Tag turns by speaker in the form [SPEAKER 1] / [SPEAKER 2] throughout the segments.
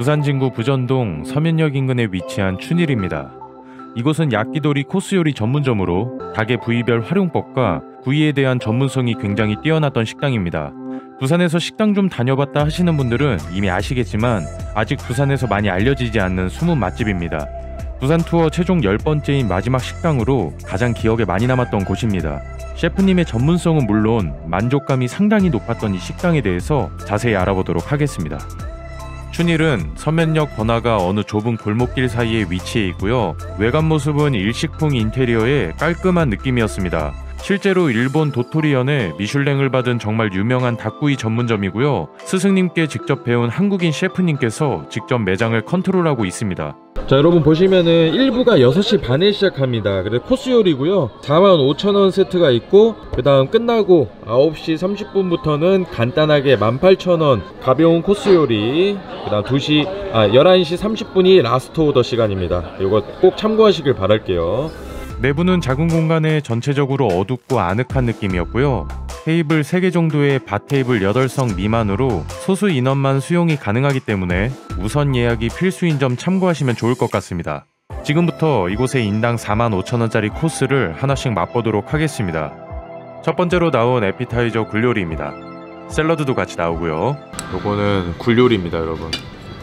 [SPEAKER 1] 부산 진구 부전동 서면역 인근에 위치한 춘일입니다. 이곳은 야끼도리 코스 요리 전문점으로 닭의 부위별 활용법과 구이에 대한 전문성이 굉장히 뛰어났던 식당입니다. 부산에서 식당 좀 다녀봤다 하시는 분들은 이미 아시겠지만 아직 부산에서 많이 알려지지 않는 숨은 맛집입니다. 부산 투어 최종 10번째인 마지막 식당으로 가장 기억에 많이 남았던 곳입니다. 셰프님의 전문성은 물론 만족감이 상당히 높았던 이 식당에 대해서 자세히 알아보도록 하겠습니다. 춘일은 서면역 번화가 어느 좁은 골목길 사이에 위치해 있고요. 외관 모습은 일식풍 인테리어의 깔끔한 느낌이었습니다. 실제로 일본 도토리현의 미슐랭을 받은 정말 유명한 닭구이 전문점이고요. 스승님께 직접 배운 한국인 셰프님께서 직접 매장을 컨트롤하고 있습니다. 자, 여러분 보시면은 1부가 6시 반에 시작합니다. 그래서 코스 요리고요. 45,000원 세트가 있고 그 다음 끝나고 9시 30분부터는 간단하게 18,000원 가벼운 코스 요리, 그 다음 11시 30분이 라스트 오더 시간입니다. 이거 꼭 참고하시길 바랄게요. 내부는 작은 공간에 전체적으로 어둡고 아늑한 느낌이었고요. 테이블 3개 정도의 바 테이블 8성 미만으로 소수 인원만 수용이 가능하기 때문에 우선 예약이 필수인 점 참고하시면 좋을 것 같습니다. 지금부터 이곳의 인당 45,000원짜리 코스를 하나씩 맛보도록 하겠습니다. 첫 번째로 나온 에피타이저 굴요리입니다. 샐러드도 같이 나오고요. 요거는 굴요리입니다, 여러분.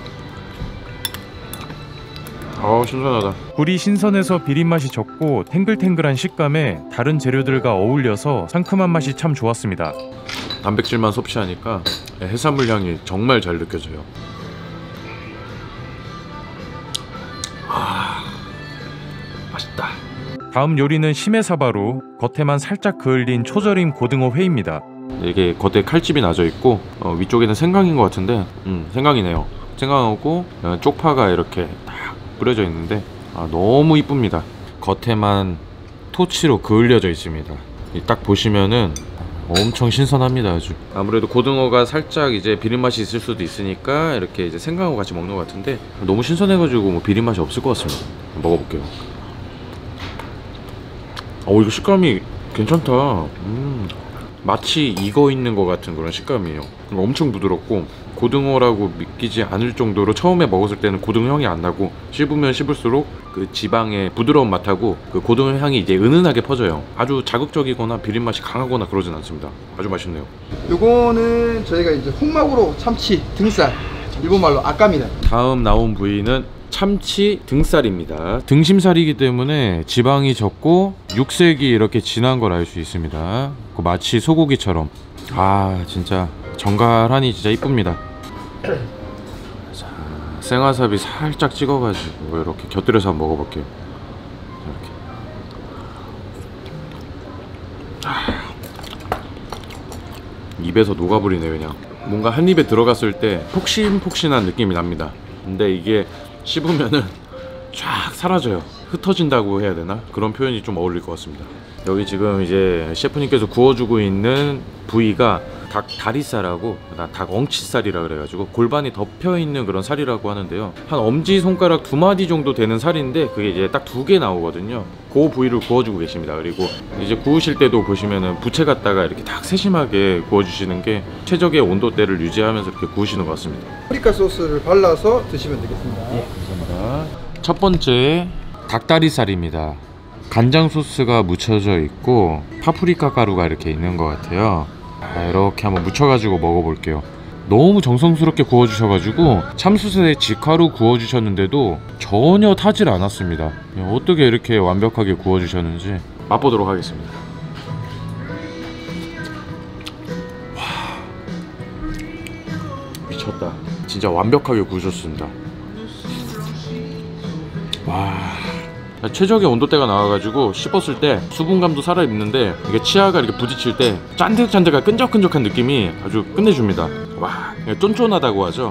[SPEAKER 1] 신선하다. 굴이 신선해서 비린맛이 적고 탱글탱글한 식감에 다른 재료들과 어울려서 상큼한 맛이 참 좋았습니다. 단백질만 섭취하니까 해산물 향이 정말 잘 느껴져요. 맛있다. 다음 요리는 시메사바로 겉에만 살짝 그을린 초절임 고등어 회입니다. 이게 겉에 칼집이 나져 있고 위쪽에는 생강인 것 같은데 생강이네요. 생강하고 쪽파가 이렇게 뿌려져 있는데 너무 이쁩니다. 겉에만 토치로 그을려져 있습니다. 딱 보시면은 엄청 신선합니다. 아주. 아무래도 고등어가 살짝 이제 비린맛이 있을 수도 있으니까 이렇게 이제 생강하고 같이 먹는 것 같은데 너무 신선해가지고 뭐 비린맛이 없을 것 같습니다. 먹어볼게요. 이거 식감이 괜찮다. 마치 익어 있는 것 같은 그런 식감이에요. 엄청 부드럽고 고등어라고 믿기지 않을 정도로 처음에 먹었을 때는 고등어 향이 안 나고 씹으면 씹을수록 그 지방의 부드러운 맛하고 그 고등어 향이 이제 은은하게 퍼져요. 아주 자극적이거나 비린맛이 강하거나 그러진 않습니다. 아주 맛있네요.
[SPEAKER 2] 요거는 저희가 이제 홍마구로 참치 등살, 일본말로 아까입니다.
[SPEAKER 1] 다음 나온 부위는 참치 등살입니다. 등심살이기 때문에 지방이 적고 육색이 이렇게 진한 걸 알 수 있습니다. 마치 소고기처럼. 진짜 정갈하니 진짜 이쁩니다. 자, 생와사비 살짝 찍어가지고 이렇게 곁들여서 한번 먹어볼게요. 이렇게. 입에서 녹아버리네. 그냥 뭔가 한 입에 들어갔을 때 폭신폭신한 느낌이 납니다. 근데 이게 씹으면은 쫙 사라져요. 흩어진다고 해야 되나? 그런 표현이 좀 어울릴 것 같습니다. 여기 지금 이제 셰프님께서 구워주고 있는 부위가 닭 다리살하고 닭 엉치살이라 그래가지고 골반이 덮여있는 그런 살이라고 하는데요. 한 엄지손가락 2마디 정도 되는 살인데 그게 이제 딱 2개 나오거든요. 그 부위를 구워주고 계십니다. 그리고 이제 구우실 때도 보시면은 부채 갖다가 이렇게 딱 세심하게 구워주시는 게 최적의 온도대를 유지하면서 이렇게 구우시는 것 같습니다.
[SPEAKER 2] 파프리카 소스를 발라서 드시면 되겠습니다.
[SPEAKER 1] 감사합니다. 첫 번째 닭다리살입니다. 간장 소스가 묻혀져 있고 파프리카 가루가 이렇게 있는 것 같아요. 이렇게 한번 묻혀가지고 먹어볼게요. 너무 정성스럽게 구워주셔가지고 참숯에 직화로 구워주셨는데도 전혀 타질 않았습니다. 어떻게 이렇게 완벽하게 구워주셨는지 맛보도록 하겠습니다. 미쳤다. 진짜 완벽하게 구우셨습니다. 최적의 온도대가 나와가지고 씹었을 때 수분감도 살아있는데 이게 치아가 이렇게 부딪힐 때 짠득짠득한 끈적끈적한 느낌이 아주 끝내줍니다. 쫀쫀하다고 하죠.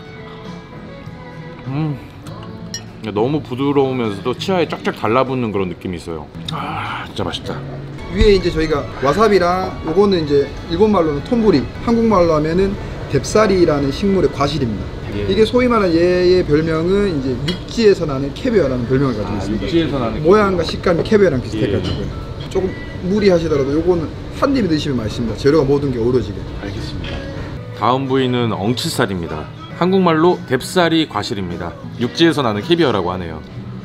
[SPEAKER 1] 너무 부드러우면서도 치아에 쫙쫙 달라붙는 그런 느낌이 있어요. 진짜 맛있다.
[SPEAKER 2] 위에 이제 저희가 와사비랑 요거는 이제 일본말로는 톤부리, 한국말로 하면은 뎁살이라는 식물의 과실입니다. 이게 소위 말하는 얘의 별명은 이제 육지에서 나는 캐비어라는 별명을 가지고 있습니다.
[SPEAKER 1] 육지에서 나는
[SPEAKER 2] 모양과 식감이 캐비어랑 비슷해가지고요. 조금 무리하시더라도 요거는 한 입에 드시면 맛있습니다. 재료가 모든 게 어우러지게.
[SPEAKER 1] 알겠습니다. 다음 부위는 엉치살입니다. 한국말로 뎁사리 과실입니다. 육지에서 나는 캐비어라고 하네요.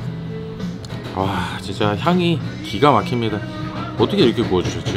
[SPEAKER 1] 와, 진짜 향이 기가 막힙니다. 어떻게 이렇게 구워주셨지?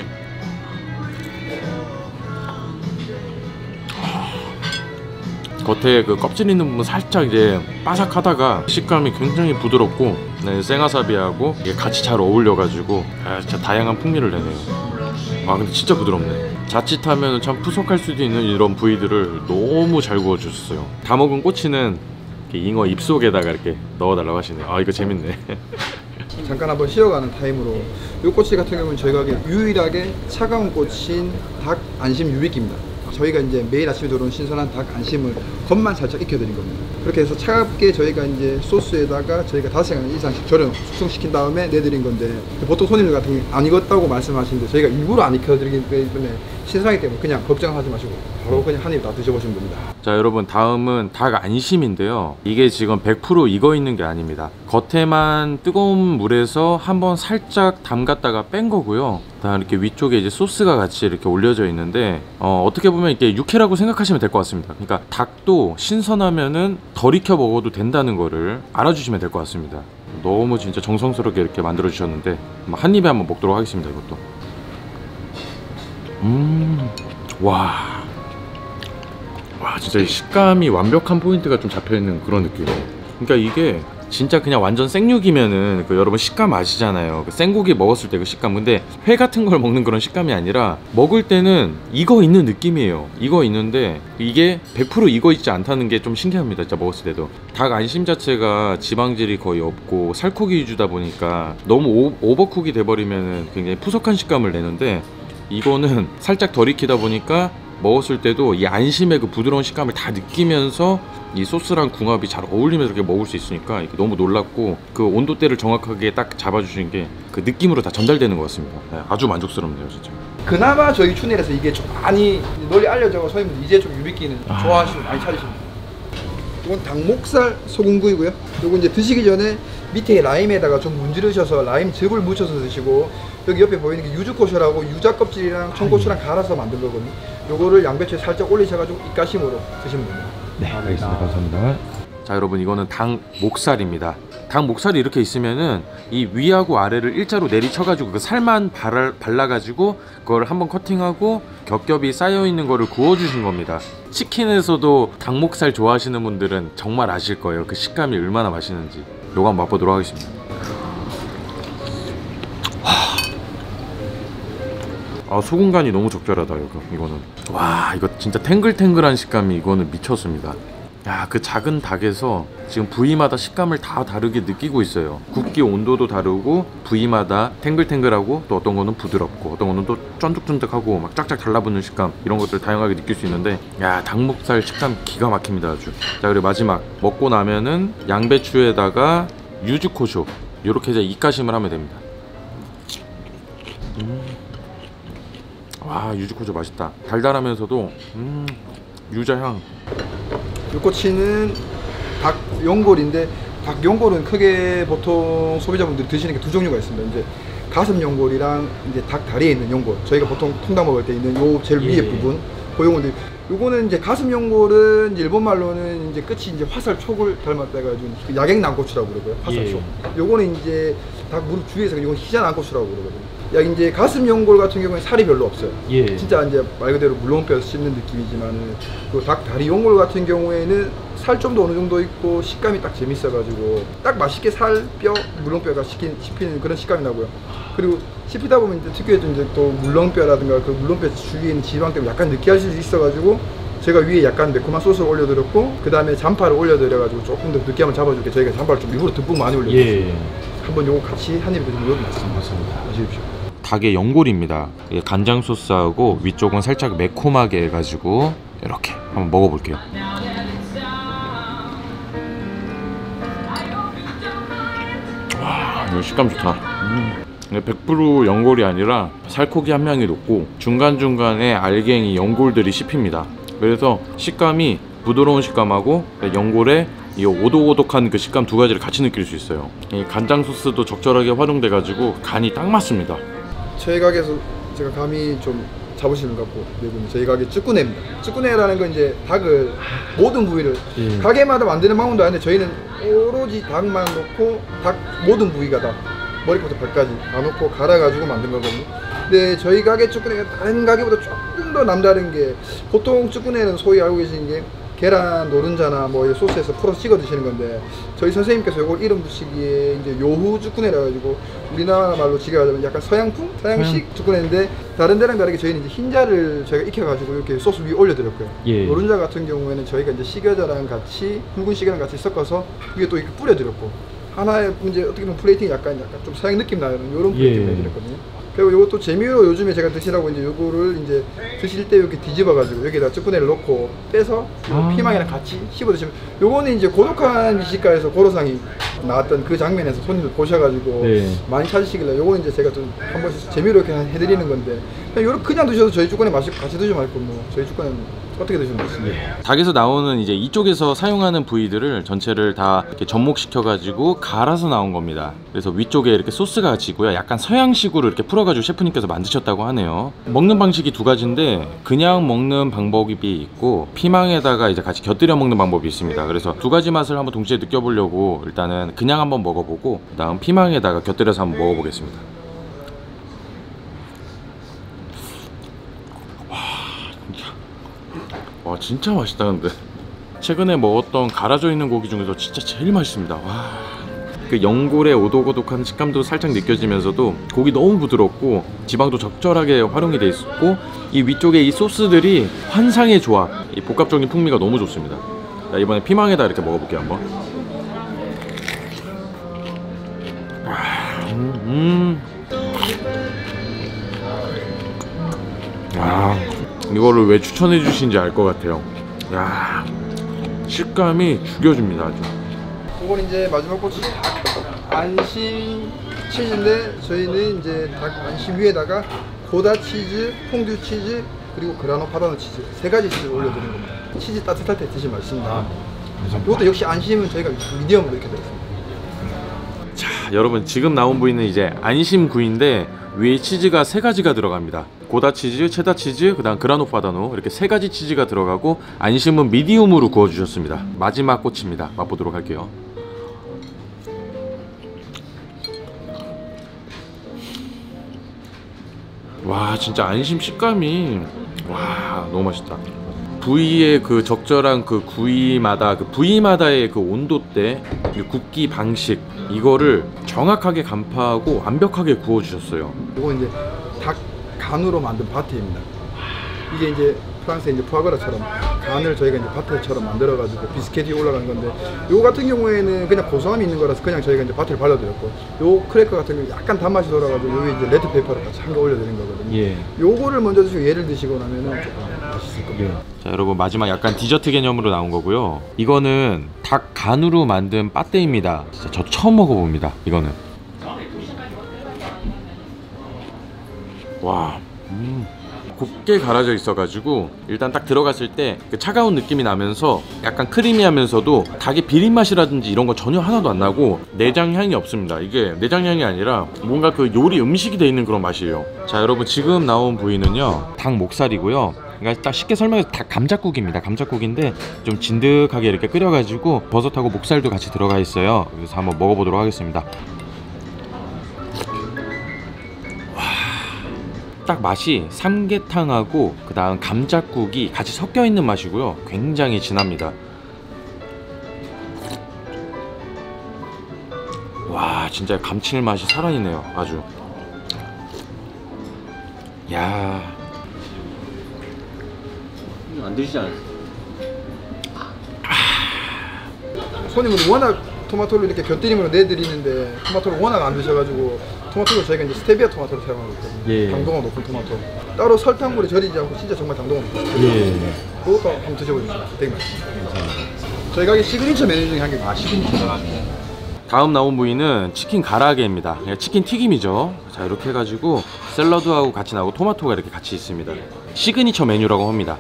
[SPEAKER 1] 겉에 그 껍질 있는 부분 살짝 이제 바삭하다가 식감이 굉장히 부드럽고, 네, 생와사비하고 이게 같이 잘 어울려가지고 진짜 다양한 풍미를 내네요. 아, 근데 진짜 부드럽네. 자칫하면 참 푸석할 수도 있는 이런 부위들을 너무 잘 구워주셨어요. 다 먹은 꼬치는 이렇게 잉어 입속에다가 이렇게 넣어달라고 하시네요. 아, 이거 재밌네.
[SPEAKER 2] 잠깐 한번 쉬어가는 타임으로, 이 꼬치 같은 경우는 저희가 유일하게 차가운 꼬치인 닭 안심 유비기입니다. 저희가 이제 매일 아침에 들어온 신선한 닭 안심을 겉만 살짝 익혀드린 겁니다. 그렇게 해서 차갑게 저희가 이제 소스에다가 저희가 5시간 이상씩 절여 숙성시킨 다음에 내드린 건데, 보통 손님들 같은 경우 안 익었다고 말씀하시는데 저희가 일부러 안 익혀드리기 때문에 신선하기 때문에 그냥 걱정하지 마시고 바로 그냥 한 입 다 드셔보시면 됩니다.
[SPEAKER 1] 자, 여러분, 다음은 닭 안심인데요. 이게 지금 100% 익어 있는 게 아닙니다. 겉에만 뜨거운 물에서 한번 살짝 담갔다가 뺀 거고요. 다 이렇게 위쪽에 이제 소스가 같이 이렇게 올려져 있는데, 어떻게 보면 이게 육회라고 생각하시면 될 것 같습니다. 그러니까 닭도 신선하면은 덜 익혀 먹어도 된다는 거를 알아주시면 될 것 같습니다. 너무 진짜 정성스럽게 이렇게 만들어 주셨는데 한 입에 한번 먹도록 하겠습니다. 이것도. 와, 진짜 이 식감이 완벽한 포인트가 좀 잡혀있는 그런 느낌이에요. 그러니까 이게 진짜 그냥 완전 생육이면은 그 여러분 식감 아시잖아요. 그 생고기 먹었을 때 그 식감. 근데 회 같은 걸 먹는 그런 식감이 아니라 먹을 때는 익어 있는 느낌이에요. 익어 있는데 이게 100% 익어 있지 않다는 게 좀 신기합니다. 진짜 먹었을 때도. 닭 안심 자체가 지방질이 거의 없고 살코기 위주다 보니까 너무 오버쿡이 돼버리면은 굉장히 푸석한 식감을 내는데, 이거는 살짝 덜 익히다 보니까 먹었을 때도 이 안심의 그 부드러운 식감을 다 느끼면서 이 소스랑 궁합이 잘 어울리면서 이렇게 먹을 수 있으니까 이게 너무 놀랍고, 그 온도대를 정확하게 딱 잡아주신 게 그 느낌으로 다 전달되는 것 같습니다. 네, 아주 만족스럽네요, 진짜.
[SPEAKER 2] 그나마 저희 춘일에서 이게 좀 많이 널리 알려져서 손님들 이제 좀 유비끼는 좋아하시고 많이 찾으십니다. 이건 닭목살 소금구이고요. 요거 이제 드시기 전에 밑에 라임에다가 좀 문지르셔서 라임 즙을 묻혀서 드시고, 여기 옆에 보이는 게 유주코쇼라고 유자 껍질이랑 청고추랑 갈아서 만든 거거든요. 요거를 양배추에 살짝 올리셔가지고 입가심으로 드시면 됩니다.
[SPEAKER 1] 네, 알겠습니다. 감사합니다. 자, 여러분, 이거는 닭 목살입니다. 닭 목살이 이렇게 있으면은 이 위하고 아래를 일자로 내리쳐가지고 그 살만 발라가지고 그걸 한번 커팅하고 겹겹이 쌓여있는 거를 구워주신 겁니다. 치킨에서도 닭 목살 좋아하시는 분들은 정말 아실 거예요. 그 식감이 얼마나 맛있는지. 요거 한번 맛보도록 하겠습니다. 소금 간이 너무 적절하다. 이거는 와, 이거 진짜 탱글탱글한 식감이 이거는 미쳤습니다. 야, 그 작은 닭에서 지금 부위마다 식감을 다 다르게 느끼고 있어요. 굽기 온도도 다르고 부위마다 탱글탱글하고, 또 어떤 거는 부드럽고 어떤 거는 또 쫀득쫀득하고 막 쫙쫙 달라붙는 식감, 이런 것들 다양하게 느낄 수 있는데, 야, 닭목살 식감 기가 막힙니다, 아주. 자, 그리고 마지막 먹고 나면은 양배추에다가 유즈코쇼 이렇게 이제 입가심을 하면 됩니다. 와, 유즈코쇼 맛있다. 달달하면서도 유자향.
[SPEAKER 2] 이 꼬치는 닭 연골인데, 닭 연골은 크게 보통 소비자분들이 드시는 게 두 종류가 있습니다. 이제 가슴 연골이랑 이제 닭 다리에 있는 연골, 저희가 보통 통닭 먹을 때 있는 요 제일 위에 부분, 그 연골들. 요거는 이제 가슴 연골은 일본 말로는 이제 끝이 이제 화살촉을 닮았다 해가지고 야갱낭고추라고 그러고요. 화살촉. 요거는 이제 닭 무릎 주위에서 이건 희자낭고추라고 그러거든요. 야, 이제 가슴 연골 같은 경우는 살이 별로 없어요. 진짜 이제 말 그대로 물렁뼈 씹는 느낌이지만은, 그 닭 다리 연골 같은 경우에는 살점도 어느 정도 있고 식감이 딱 재밌어가지고 딱 맛있게 살뼈 물렁뼈가 씹히는 그런 식감이 나고요. 그리고 씹히다 보면 이제 특유의 이제 또 물렁뼈라든가 그 물렁뼈 주위에 있는 지방 때문에 약간 느끼할 수 있어가지고 제가 위에 약간 매콤한 소스를 올려드렸고, 그 다음에 잔파를 올려드려가지고 조금 더 느끼함을 잡아줄게 저희가 잔파를 좀 일부러 듬뿍 많이 올려드렸어요. 한번 요거 같이 한 입에 드시면 이것도 맛있습니다. 드십시오.
[SPEAKER 1] 닭의 연골입니다. 간장 소스하고 위쪽은 살짝 매콤하게 해가지고 이렇게 한번 먹어볼게요. 와, 이거 식감 좋다. 100% 연골이 아니라 살코기 함량이 높고 중간중간에 알갱이 연골들이 씹힙니다. 그래서 식감이 부드러운 식감하고 연골에 이 오독오독한 그 식감 두 가지를 같이 느낄 수 있어요. 이 간장 소스도 적절하게 활용돼 가지고 간이 딱 맞습니다.
[SPEAKER 2] 저희 가게에서 제가 감히 좀 자부심을 갖고 내고 있는 저희 가게 쭈꾸네입니다. 쭈꾸네라는 건 이제 닭을 모든 부위를 가게마다 만드는 방법도 아닌데 저희는 오로지 닭만 놓고 닭 모든 부위가 다 머리부터 발까지 다 놓고 갈아가지고 만든 거거든요. 근데 저희 가게 쭈꾸네가 다른 가게보다 조금 더 남다른 게 보통 쭈꾸네는 소위 알고 계시는 게 계란 노른자나 뭐 소스에서 풀어서 찍어 드시는 건데 저희 선생님께서 이걸 이름 붙이기에 이제 요후 쭈꾸네라 가지고 우리나라 말로 지가하자면 약간 서양풍? 서양식 쭈꾸네인데 다른 데랑 다르게 저희는 이제 흰자를 저희가 익혀가지고 이렇게 소스 위에 올려드렸고요. 노른자 같은 경우에는 저희가 이제 식여자랑 같이 붉은 식여랑 같이 섞어서 위에 또 이렇게 뿌려드렸고 하나의 이제 어떻게 보면 플레이팅이 약간 좀 서양 느낌 나는 이런 플레이팅을 해드렸거든요. 그리고 이것도 재미로 요즘에 제가 드시라고 이제 요거를 이제 드실 때 이렇게 뒤집어가지고 여기다 쭈꾸네를 넣고 빼서 피망이랑 같이 씹어 드시면 요거는 이제 고독한 미식가에서 고로상이 나왔던 그 장면에서 손님들 보셔가지고 많이 찾으시길래 요거는 이제 제가 좀 한 번씩 재미로 이렇게 해드리는 건데 그냥 드셔도 저희 쭈꾸네 맛이 같이 드시면 맛있고 뭐 저희 쭈꾸네는 어떻게 드시면 맛있습니다.
[SPEAKER 1] 닭에서 나오는 이제 이쪽에서 사용하는 부위들을 전체를 다 이렇게 접목시켜 가지고 갈아서 나온 겁니다. 그래서 위쪽에 이렇게 소스가 같이 있고요. 약간 서양식으로 이렇게 풀어가지고 셰프님께서 만드셨다고 하네요. 먹는 방식이 두 가지인데 그냥 먹는 방법이 있고 피망에다가 이제 같이 곁들여 먹는 방법이 있습니다. 그래서 두 가지 맛을 한번 동시에 느껴보려고 일단은 그냥 한번 먹어보고 그다음 피망에다가 곁들여서 한번 먹어보겠습니다. 와 진짜 맛있다. 근데 최근에 먹었던 갈아져 있는 고기 중에서 진짜 제일 맛있습니다. 와, 그 연골의 오독오독한 식감도 살짝 느껴지면서도 고기 너무 부드럽고 지방도 적절하게 활용이 돼 있고 이 위쪽에 이 소스들이 환상의 조합, 이 복합적인 풍미가 너무 좋습니다. 자, 이번에 피망에다 이렇게 먹어볼게요 한번. 이거를 왜 추천해 주신지 알 것 같아요. 야, 식감이 죽여줍니다 아주.
[SPEAKER 2] 이건 이제 마지막 꼬치 안심 치즈인데 저희는 이제 닭 안심 위에다가 고다 치즈, 퐁듀 치즈 그리고 그라노 파다노 치즈 세 가지 치즈를 올려드리는 겁니다. 치즈 따뜻할 때 드시면 맛있습니다. 이것도 역시 안심은 저희가 미디엄으로 이렇게 드렸습니다.
[SPEAKER 1] 자, 여러분 지금 나온 부위는 이제 안심 구이인데 위에 치즈가 세 가지가 들어갑니다. 고다 치즈, 체다 치즈, 그다음 그라노 파다노 이렇게 세 가지 치즈가 들어가고 안심은 미디움으로 구워 주셨습니다. 마지막 꼬치입니다. 맛보도록 할게요. 와, 진짜 안심 식감이 와 너무 맛있다. 부위의 그 적절한 그 구이마다 그 부위마다의 그 온도대, 굽기 방식 이거를 정확하게 간파하고 완벽하게 구워 주셨어요.
[SPEAKER 2] 이건 이제 닭 간으로 만든 바테입니다. 이게 이제 프랑스의 이제 푸아그라처럼 간을 저희가 이제 바테처럼 만들어가지고 비스켓이 올라가는 건데, 요 같은 경우에는 그냥 고소함이 있는 거라서 그냥 저희가 이제 바테를 발라드렸고, 요 크래커 같은 경우 약간 단맛이 돌아가지고 여기 이제 레드페이퍼를 같이 한 개 올려드린 거거든요. 예. 요거를 먼저 드시고 얘를 드시고 나면은 조금 맛있을 겁니다. 예.
[SPEAKER 1] 자, 여러분 마지막 약간 디저트 개념으로 나온 거고요. 이거는 닭 간으로 만든 빠떼입니다. 진짜 저 처음 먹어봅니다. 이거는. 와. 곱게 갈아져 있어가지고 일단 딱 들어갔을 때 그 차가운 느낌이 나면서 약간 크리미하면서도 닭의 비린 맛이라든지 이런 거 전혀 하나도 안 나고 내장 향이 없습니다. 이게 내장 향이 아니라 뭔가 그 요리 음식이 돼 있는 그런 맛이에요. 자, 여러분 지금 나온 부위는요 닭 목살이고요. 그러니까 딱 쉽게 설명해서 닭 감자국입니다. 감자국인데 좀 진득하게 이렇게 끓여가지고 버섯하고 목살도 같이 들어가 있어요. 그래서 한번 먹어보도록 하겠습니다. 딱 맛이 삼계탕하고 그 다음 감자국이 같이 섞여 있는 맛이고요. 굉장히 진합니다. 와, 진짜 감칠맛이 살아있네요. 아주. 야,
[SPEAKER 3] 안 드시지 않았어요?
[SPEAKER 2] 손님은 워낙 토마토를 이렇게 곁들임으로 내드리는데 토마토를 워낙 안 드셔가지고 토마토를 저희가 이제 스테비아 토마토를 사용하고 있거든요. 예. 당도가 높은 토마토. 따로 설탕물에 절이지 않고 진짜 정말 당도가 높은. 예. 그것도 한번 드셔보세요. 되게 맛있습니다. 저희 가게 시그니처 메뉴 중에 한 개 시그니처.
[SPEAKER 1] 다음 나온 부위는 치킨 가라아게입니다. 치킨 튀김이죠. 자, 이렇게 해가지고 샐러드하고 같이 나오고 토마토가 이렇게 같이 있습니다. 시그니처 메뉴라고 합니다.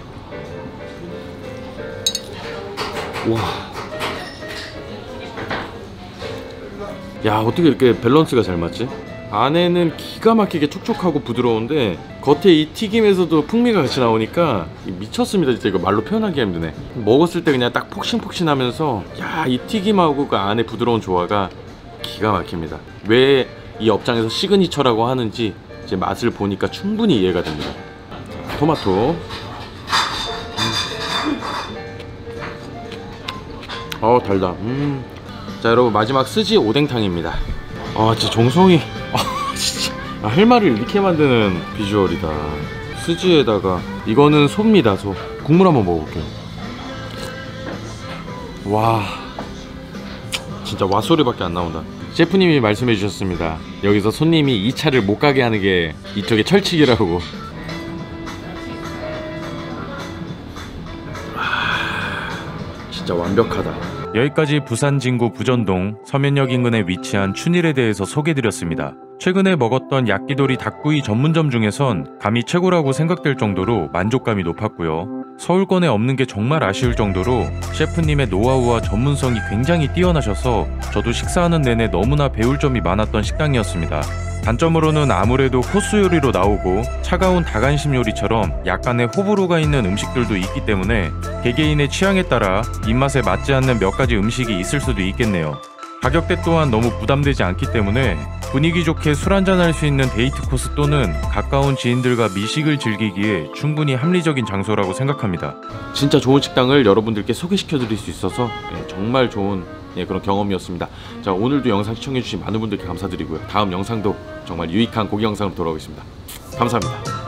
[SPEAKER 1] 와. 야, 어떻게 이렇게 밸런스가 잘 맞지? 안에는 기가 막히게 촉촉하고 부드러운데 겉에 이 튀김에서도 풍미가 같이 나오니까 미쳤습니다. 진짜 이거 말로 표현하기 힘드네. 먹었을 때 그냥 딱 폭신폭신하면서 야, 이 튀김하고 그 안에 부드러운 조화가 기가 막힙니다. 왜 이 업장에서 시그니처라고 하는지 이제 맛을 보니까 충분히 이해가 됩니다. 자, 토마토. 달다. 자, 여러분 마지막 스지 오뎅탕입니다. 진짜 정성이 진짜 할 말을 이렇게 만드는 비주얼이다. 스지에다가 이거는 소입니다. 소. 국물 한번 먹어볼게요. 와, 진짜 와 소리밖에 안 나온다. 셰프님이 말씀해 주셨습니다. 여기서 손님이 2차를 못 가게 하는 게 이쪽에 철칙이라고. 진짜 완벽하다. 여기까지 부산 진구 부전동 서면역 인근에 위치한 춘일에 대해서 소개드렸습니다. 최근에 먹었던 야끼도리 닭구이 전문점 중에선 감히 최고라고 생각될 정도로 만족감이 높았고요. 서울권에 없는 게 정말 아쉬울 정도로 셰프님의 노하우와 전문성이 굉장히 뛰어나셔서 저도 식사하는 내내 너무나 배울 점이 많았던 식당이었습니다. 단점으로는 아무래도 코스 요리로 나오고 차가운 닭안심 요리처럼 약간의 호불호가 있는 음식들도 있기 때문에 개개인의 취향에 따라 입맛에 맞지 않는 몇 가지 음식이 있을 수도 있겠네요. 가격대 또한 너무 부담되지 않기 때문에 분위기 좋게 술 한잔 할 수 있는 데이트 코스 또는 가까운 지인들과 미식을 즐기기에 충분히 합리적인 장소라고 생각합니다. 진짜 좋은 식당을 여러분들께 소개시켜 드릴 수 있어서 정말 좋은 그런 경험이었습니다. 자, 오늘도 영상 시청해주신 많은 분들께 감사드리고요. 다음 영상도 정말 유익한 고기 영상으로 돌아오겠습니다. 감사합니다.